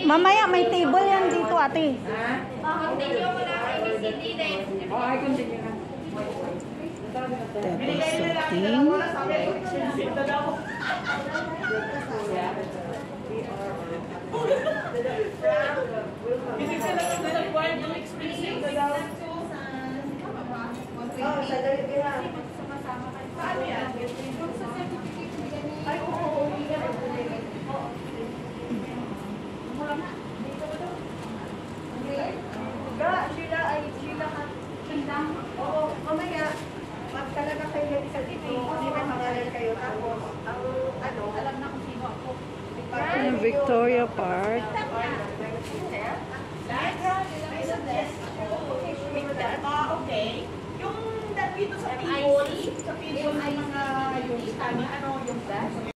Mamaya may table yan dito, ate. Continue mo na ABCD din. Ay, continue na. Oo, mamaya, talaga kayo sa dito, hindi may pangalan kayo. Tapos, ang ano, alam na kung sino ako. Victoria Park. Okay. Yung dito sa table ng mga yung ano, yung